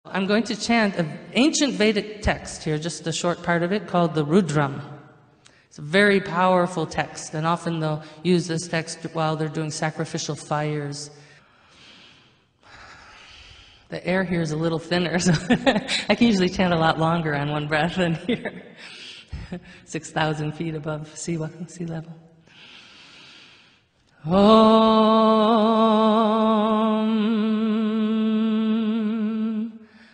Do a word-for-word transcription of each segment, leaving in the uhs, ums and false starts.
I'm going to chant an ancient Vedic text here, just a short part of it, called the Rudram. It's a very powerful text, and often they'll use this text while they're doing sacrificial fires. The air here is a little thinner, so I can usually chant a lot longer on one breath than here. six thousand feet above sea level. Om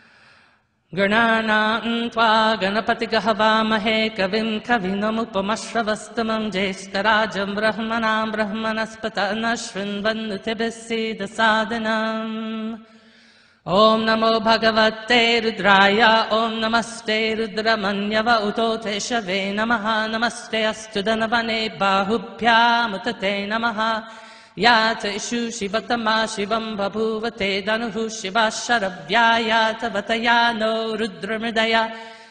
Gananam tva Ganapatika Havamahe Kavim Kavinamupamashravastamam Jeshkarajam Brahmanam Brahmanaspata Nashvin Vandutibhisida Sadhanam. Om Namo Bhagavate Rudraya Om Namaste Rudramanyava Utote Shave Namaha Namaste Astudanavane Bahubhya Mutate Namaha Yata Ishu Shivatama Shivam Babhuvate Danuhu Shiva Sharavyayata Vatayano Rudramridaya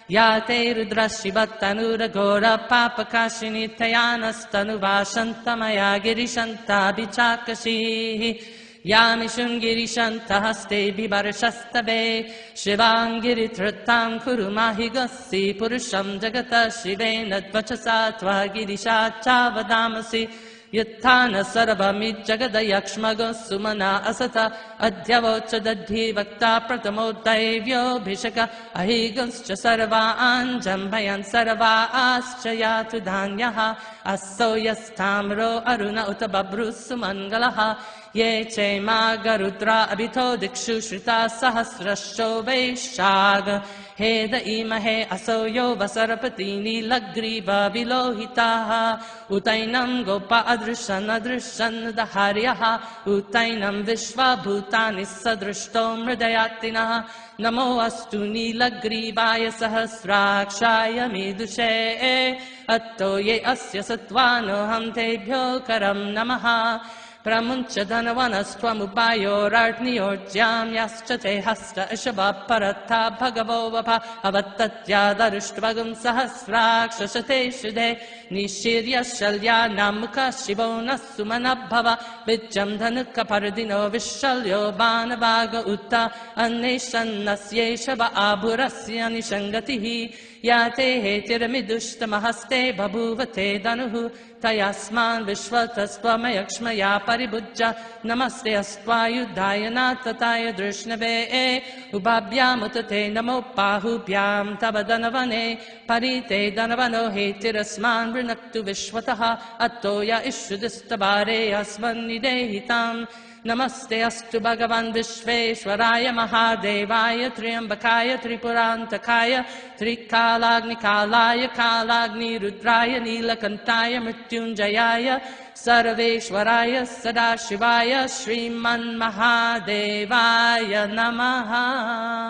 Yate Rudra Shivatanura Gora Papakashini Tayanastanува Shantamaya Girishanta Bichakashi Yamishungiri Shantahaste Vibarashastave Shivangiri Tratam Kurumahigasi Purusham Jagata Shivena Dvachasatva Girisha Chavadamasi Yathana Sarvami Jagadayakshmago Sumana Asata Adyavocha Dadhi Vakta Pratamo Daivyo Bhishaka Ahiganscha Sarva Anjambayan Sarva Aschayatu Danyaha Aso Yastamro Aruna Utababru Sumangalaha Ye che Magarudra Abhito Dikshu Shrita Sahasrasho Vaishag Heda Imahe Asoyo Vasarapatini Lagriva Vilohitaha Utainam Gopa Adrishan Adrishan Daharyaha Utainam Vishva Bhutani Sadrishtom Hridayatinaha Namo Astu Nilagrivaya Sahasrakshaya Midushe Atto Ye Asya Satvano Hamtebhyo Karam Namaha Pramuncha Dhanavanastrwamubayo Rartniyorjyam Yaschate Hasta Ishabha Parata Bhagavo Vapa Avatatya Darishtvagam Sahasrakshashate Shide Nishirya Shalya Namuka Shivona Sumanabhava Vijam Dhanuka Paradino Vishalyo Banavaga Utta Aneshan Nasyeshava Abhurasya Nishangatihi Yate Hetiramidushtamhaste Babhuvate Danuhu Tayasman Vishvatastvamayaksmaya Paribhujja Namaste Astvayudayana Tataya Drishnave Ubabhyam Utate Namo Pahubhyam Tavadanavane Parite Danavano Hetirasman Vrinaktu Vishwataha Attoya Ishudistabare Asman Nidehitam Namaste Astu Bhagavan Vishveshwaraya Mahadevaya Triambakaya Tripurantakaya Trikalagnikalaya Kalagni Rudraya Nilakantaya Mrityunjayaya Sarveshwaraya Sadashivaya Shriman Mahadevaya Namaha.